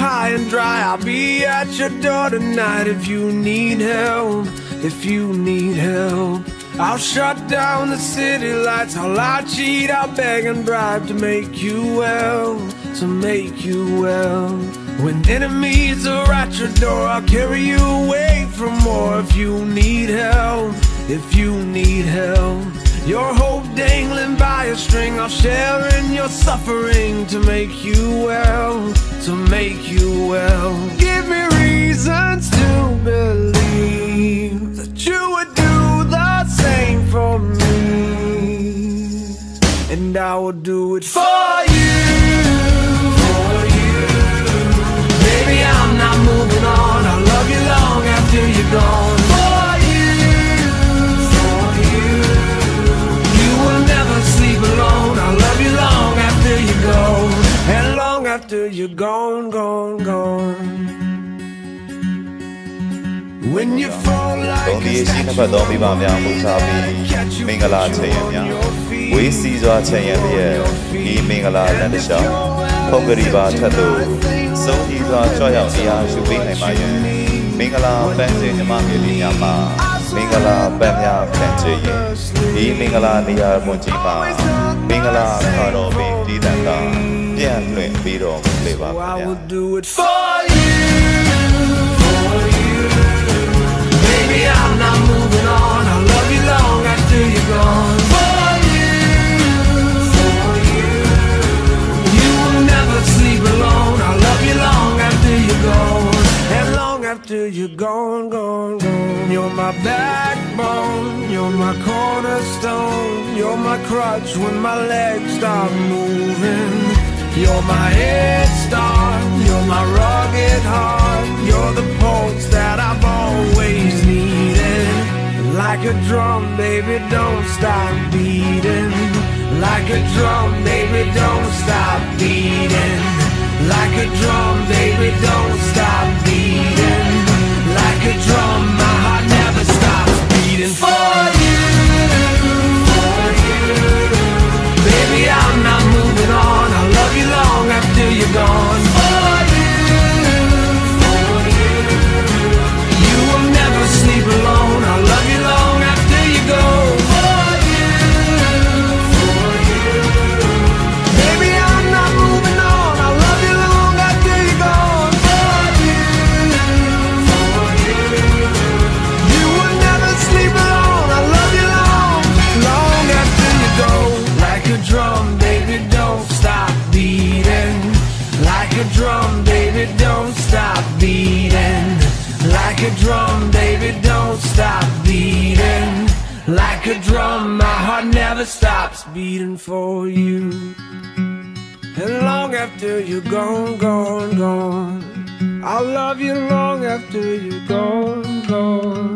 high and dry. I'll be at your door tonight if you need help. If you need help, I'll shut down the city lights. I'll cheat, I'll beg and bribe to make you well, to make you well. When enemies are at your door, I'll carry you away from more. If you need help, if you need help, your hope dangling by a string, I'll share in your suffering to make you well, to make you well. Give me reasons to believe that you would do the same for me, and I will do it for you, for you. Baby, I'm not moving on. I'll love you long after you're gone. For you, for you. You will never sleep alone. I'll love you long after you go, and long after you're gone, gone, gone. When you fall like a statue, Mingala Chayanya, we see the Chayanya, he Mingala and the shop, Pongariba Tattoo, so he's a Choya, should be in my Mingala Benji Mamili Yama, Mingala Benya Benji, he Mingala Nia Mujima, Mingala Karo being Didanga, Pian Biro, Leva. I will do it for you, for you. Baby, I'm not moving on. I'll love you long after you're gone. For you, for you. You will never sleep alone. I'll love you long after you're gone, and long after you're gone, gone, gone. You're my backbone, you're my cornerstone, you're my crutch when my legs stop moving. You're my head start, you're my rugged heart, you're the pulse that I've always needed. Like a drum, baby, don't stop beating. Like a drum, baby, don't stop beating. Like a drum, baby, don't stop beating. Like a drum, my heart never stops beating. For you, for you. Baby, I'm not moving on. I'll love you long after you're gone. For you, for you. You will never sleep alone. I'll love you long after you go. For you, for you. Baby, I'm not moving on. I'll love you long after you're gone. For you, for you. You will never sleep alone. I'll love you long, long after you go. Like a drum, baby, don't stop beating. Like a drum, baby, don't stop beating. Like a drum, baby, don't stop beating. Like a drum, my heart never stops beating for you. And long after you're gone, gone, gone, I'll love you long after you're gone, gone.